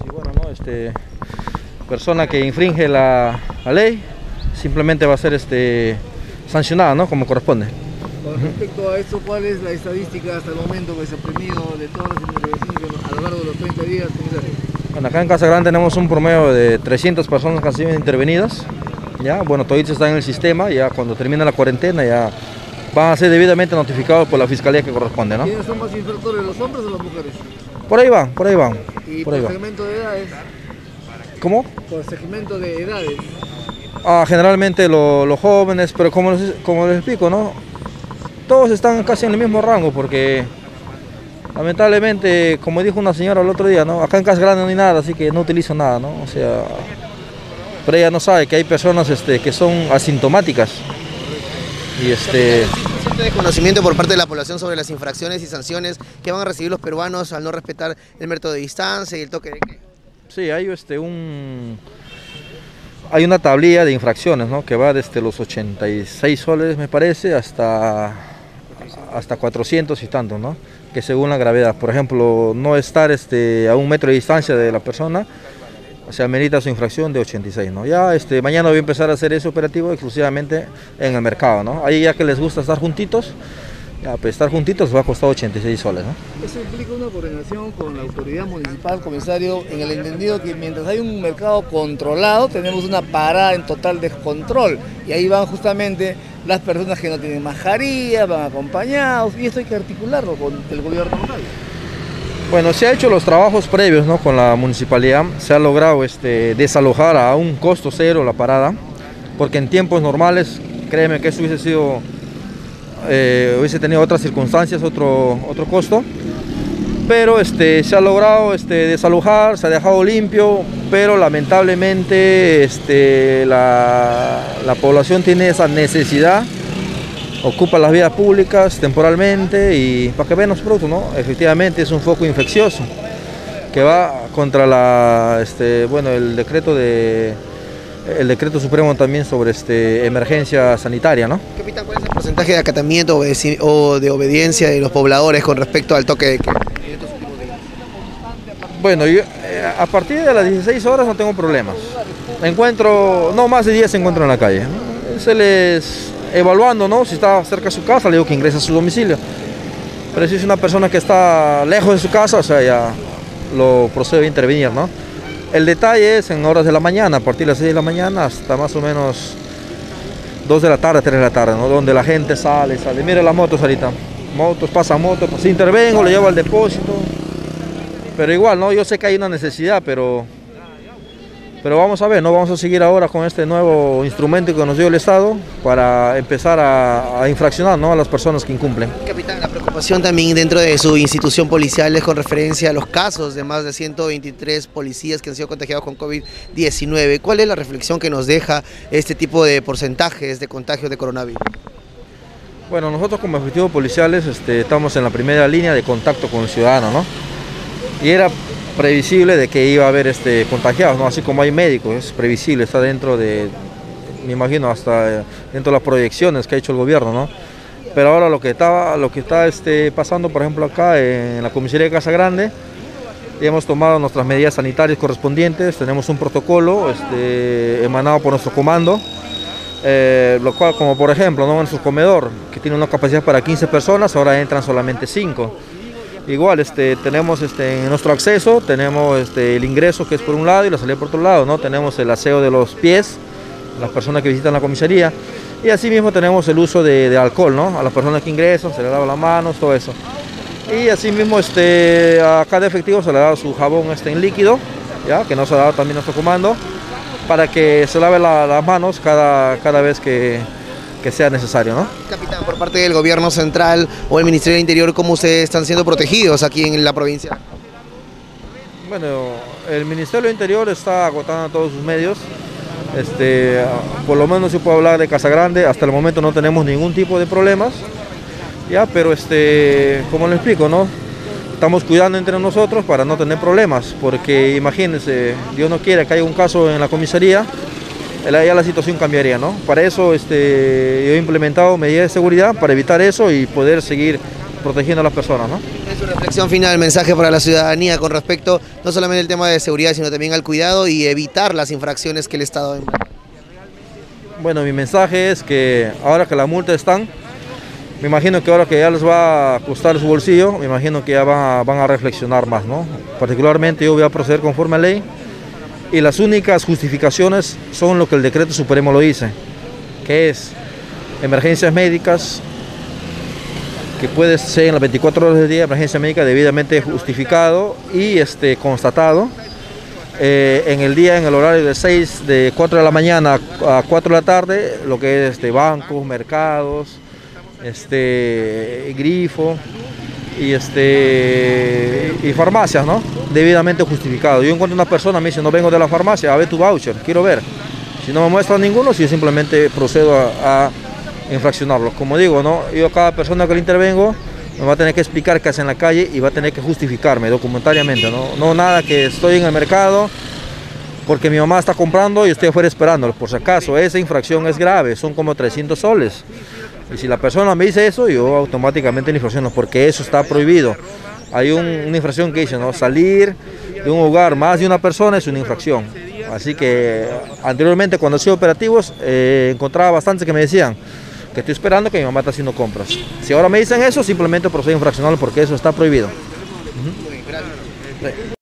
Sí, bueno, ¿no? Persona que infringe la ley simplemente va a ser sancionada, ¿no? Como corresponde. Con respecto a esto, ¿cuál es la estadística hasta el momento que se ha obtenido de todas las intervenciones a lo largo de los 30 días, comisario? Bueno, acá en Casa Grande tenemos un promedio de 300 personas que han sido intervenidas. Ya, bueno, todos están en el sistema, ya cuando termine la cuarentena ya van a ser debidamente notificados por la fiscalía que corresponde, ¿no? ¿Quiénes son más infractores, los hombres o las mujeres? Por ahí van, por ahí van. ¿Y por ahí por van. segmento de edades? ¿Cómo? Por segmento de edades. Generalmente los jóvenes, pero como les explico, ¿no? Todos están casi en el mismo rango porque lamentablemente, como dijo una señora el otro día, ¿no? Acá en Casa Grande no hay nada, así que no utilizo nada, ¿no? O sea, pero ella no sabe que hay personas que son asintomáticas. Y ¿Existe desconocimiento por parte de la población sobre las infracciones y sanciones que van a recibir los peruanos al no respetar el método de distancia y el toque de queda? Sí, hay una tablilla de infracciones, ¿no? Que va desde los 86 soles, me parece, hasta 400 y tantos, ¿no? Que según la gravedad, por ejemplo, no estar a 1 metro de distancia de la persona, se amerita su infracción de 86, ¿no? Ya mañana voy a empezar a hacer ese operativo exclusivamente en el mercado, ¿no? Ahí ya que les gusta estar juntitos, ya, pues estar juntitos va a costar 86 soles, ¿no? Eso implica una coordinación con la autoridad municipal, comisario, en el entendido que mientras hay un mercado controlado, tenemos una parada en total descontrol. Y ahí van justamente las personas que no tienen mascarilla, van acompañados, y esto hay que articularlo con el gobierno local. Bueno, se ha hecho los trabajos previos, ¿no? Con la municipalidad, se ha logrado desalojar a un costo cero la parada, porque en tiempos normales, créeme que eso hubiese tenido otras circunstancias, otro costo, pero se ha logrado desalojar, se ha dejado limpio, pero lamentablemente la población tiene esa necesidad, ocupa las vías públicas temporalmente y para que vean los productos, ¿no? Efectivamente es un foco infeccioso que va contra el decreto supremo también sobre emergencia sanitaria, ¿no? Capitán, ¿cuál es el porcentaje de acatamiento o de obediencia de los pobladores con respecto al toque de queda? Bueno, yo, a partir de las 16 horas no tengo problemas. No más de 10 se encuentran en la calle, ¿no? Se les evaluando, ¿no? Si está cerca de su casa, le digo que ingrese a su domicilio. Pero si es una persona que está lejos de su casa, o sea, ya lo procedo a intervenir, ¿no? El detalle es en horas de la mañana, a partir de las 6 de la mañana hasta más o menos 2 de la tarde, 3 de la tarde, ¿no? Donde la gente sale. Mire las motos ahorita. Pasan motos, pues intervengo, le llevo al depósito. Pero igual, ¿no? Yo sé que hay una necesidad, pero vamos a ver, ¿no? Vamos a seguir ahora con este nuevo instrumento que nos dio el Estado para empezar a infraccionar, ¿no? A las personas que incumplen. Capitán, la preocupación también dentro de su institución policial es con referencia a los casos de más de 123 policías que han sido contagiados con COVID-19. ¿Cuál es la reflexión que nos deja este tipo de porcentajes de contagios de coronavirus? Bueno, nosotros como efectivos policiales estamos en la primera línea de contacto con el ciudadano, ¿no? Y era previsible de que iba a haber contagiados, ¿no? Así como hay médicos, es previsible, está dentro me imagino, hasta dentro de las proyecciones que ha hecho el gobierno, ¿no? Pero ahora lo que está pasando, por ejemplo, acá en la comisaría de Casa Grande, hemos tomado nuestras medidas sanitarias correspondientes, tenemos un protocolo emanado por nuestro comando, lo cual, como por ejemplo, ¿no? En su comedor, que tiene una capacidad para 15 personas, ahora entran solamente 5. Igual tenemos en nuestro acceso, tenemos el ingreso que es por un lado y la salida por otro lado, ¿no? Tenemos el aseo de los pies, las personas que visitan la comisaría, y así mismo tenemos el uso de alcohol, ¿no? A las personas que ingresan, se les lava las manos, todo eso. Y así mismo a cada efectivo se le da su jabón en líquido, ¿ya? Que nos ha dado también nuestro comando, para que se lave las manos cada vez que sea necesario, ¿no? Capitán, por parte del gobierno central o el Ministerio del Interior, ¿cómo ustedes están siendo protegidos aquí en la provincia? Bueno, el Ministerio del Interior está agotando todos sus medios. Por lo menos yo puedo hablar de Casa Grande, hasta el momento no tenemos ningún tipo de problemas, ya, pero como le explico, ¿no? Estamos cuidando entre nosotros para no tener problemas, porque imagínense, Dios no quiere que haya un caso en la comisaría, ya la situación cambiaría, ¿no? Para eso yo he implementado medidas de seguridad para evitar eso y poder seguir protegiendo a las personas, ¿no? Su reflexión final, mensaje para la ciudadanía con respecto no solamente al tema de seguridad, sino también al cuidado y evitar las infracciones que el Estado emplea. Bueno, mi mensaje es que ahora que la multa están, me imagino que ahora que ya les va a costar su bolsillo, me imagino que ya van a reflexionar más, ¿no? Particularmente yo voy a proceder conforme a ley y las únicas justificaciones son lo que el decreto supremo lo dice, que es emergencias médicas, que puede ser en las 24 horas del día, emergencia médica debidamente justificado y constatado. En el día, en el horario de 4 de la mañana a 4 de la tarde, lo que es bancos, mercados, grifo y farmacias, ¿no? Debidamente justificado. Yo encuentro una persona, me dice, no vengo de la farmacia, a ver tu voucher, quiero ver. Si no me muestra ninguno, si yo simplemente procedo a infraccionarlo. Como digo, ¿no? Yo a cada persona que le intervengo me va a tener que explicar qué hace en la calle y va a tener que justificarme documentariamente, ¿no? No nada que estoy en el mercado porque mi mamá está comprando y estoy afuera esperándolo. Por si acaso, esa infracción es grave, son como 300 soles. Y si la persona me dice eso, yo automáticamente la infracciono porque eso está prohibido. Hay una infracción que dice, ¿no? Salir de un hogar más de una persona es una infracción. Así que anteriormente cuando hacía operativos encontraba bastantes que me decían que estoy esperando que mi mamá está haciendo compras. Si ahora me dicen eso, simplemente procedo a infraccionarlo porque eso está prohibido.